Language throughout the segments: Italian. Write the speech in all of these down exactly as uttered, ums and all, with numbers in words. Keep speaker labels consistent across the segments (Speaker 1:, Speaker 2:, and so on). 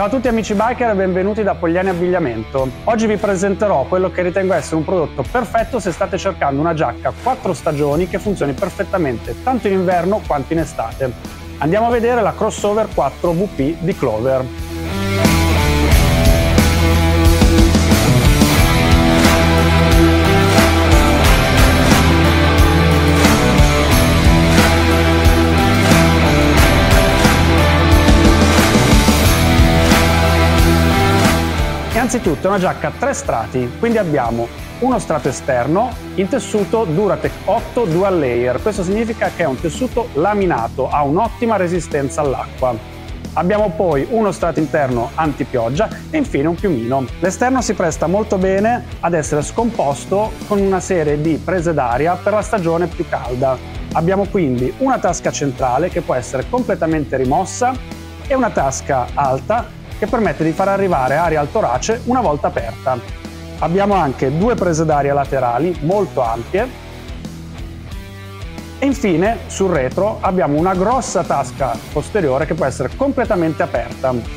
Speaker 1: Ciao a tutti amici biker e benvenuti da Pogliani Abbigliamento. Oggi vi presenterò quello che ritengo essere un prodotto perfetto se state cercando una giacca quattro stagioni che funzioni perfettamente tanto in inverno quanto in estate. Andiamo a vedere la Crossover quattro V P di Clover. Innanzitutto è una giacca a tre strati, quindi abbiamo uno strato esterno in tessuto Duratec otto Dual Layer. Questo significa che è un tessuto laminato, ha un'ottima resistenza all'acqua. Abbiamo poi uno strato interno antipioggia e infine un piumino. L'esterno si presta molto bene ad essere scomposto con una serie di prese d'aria per la stagione più calda. Abbiamo quindi una tasca centrale che può essere completamente rimossa e una tasca alta che permette di far arrivare aria al torace una volta aperta. Abbiamo anche due prese d'aria laterali molto ampie e infine sul retro abbiamo una grossa tasca posteriore che può essere completamente aperta.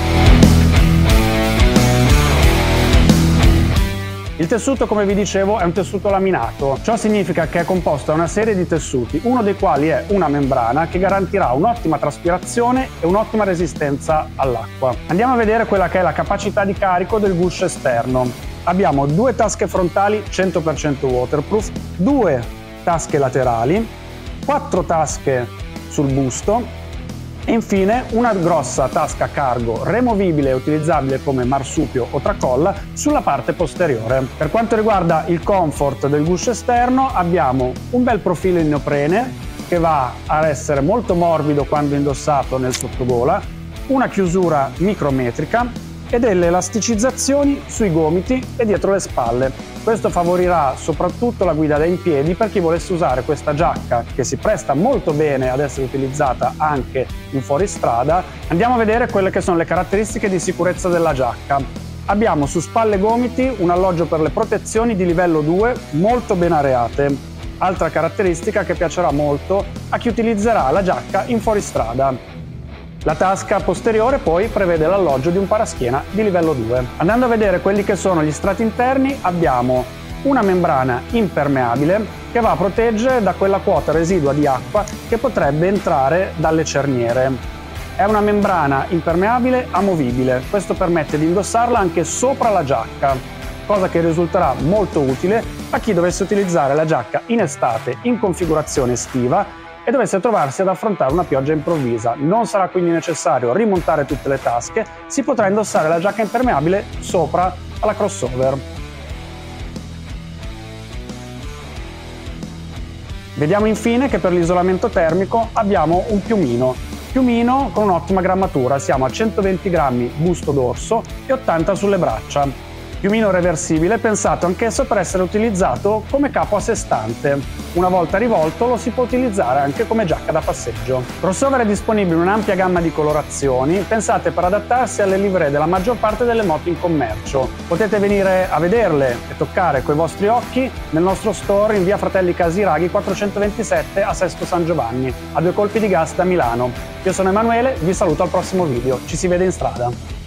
Speaker 1: Il tessuto, come vi dicevo, è un tessuto laminato. Ciò significa che è composto da una serie di tessuti, uno dei quali è una membrana che garantirà un'ottima traspirazione e un'ottima resistenza all'acqua. Andiamo a vedere quella che è la capacità di carico del guscio esterno. Abbiamo due tasche frontali cento per cento waterproof, due tasche laterali, quattro tasche sul busto e infine una grossa tasca cargo removibile e utilizzabile come marsupio o tracolla sulla parte posteriore. Per quanto riguarda il comfort del guscio esterno abbiamo un bel profilo in neoprene che va a essere molto morbido quando indossato nel sottogola, una chiusura micrometrica e delle elasticizzazioni sui gomiti e dietro le spalle. Questo favorirà soprattutto la guida da in piedi per chi volesse usare questa giacca che si presta molto bene ad essere utilizzata anche in fuoristrada. Andiamo a vedere quelle che sono le caratteristiche di sicurezza della giacca. Abbiamo su spalle e gomiti un alloggio per le protezioni di livello due molto ben areate. Altra caratteristica che piacerà molto a chi utilizzerà la giacca in fuoristrada. La tasca posteriore poi prevede l'alloggio di un paraschiena di livello due. Andando a vedere quelli che sono gli strati interni abbiamo una membrana impermeabile che va a proteggere da quella quota residua di acqua che potrebbe entrare dalle cerniere. È una membrana impermeabile amovibile, questo permette di indossarla anche sopra la giacca, cosa che risulterà molto utile a chi dovesse utilizzare la giacca in estate in configurazione estiva e dovesse trovarsi ad affrontare una pioggia improvvisa. Non sarà quindi necessario rimontare tutte le tasche, si potrà indossare la giacca impermeabile sopra alla crossover. Vediamo infine che per l'isolamento termico abbiamo un piumino. Piumino con un'ottima grammatura, siamo a centoventi grammi busto-dorso e ottanta sulle braccia. Piumino reversibile pensato anch'esso per essere utilizzato come capo a sé stante. Una volta rivolto lo si può utilizzare anche come giacca da passeggio. Crossover è disponibile in un'ampia gamma di colorazioni pensate per adattarsi alle livree della maggior parte delle moto in commercio. Potete venire a vederle e toccare coi vostri occhi nel nostro store in via Fratelli Casiraghi quattrocentoventisette a Sesto San Giovanni, a due colpi di gas da Milano. Io sono Emanuele, vi saluto al prossimo video, ci si vede in strada.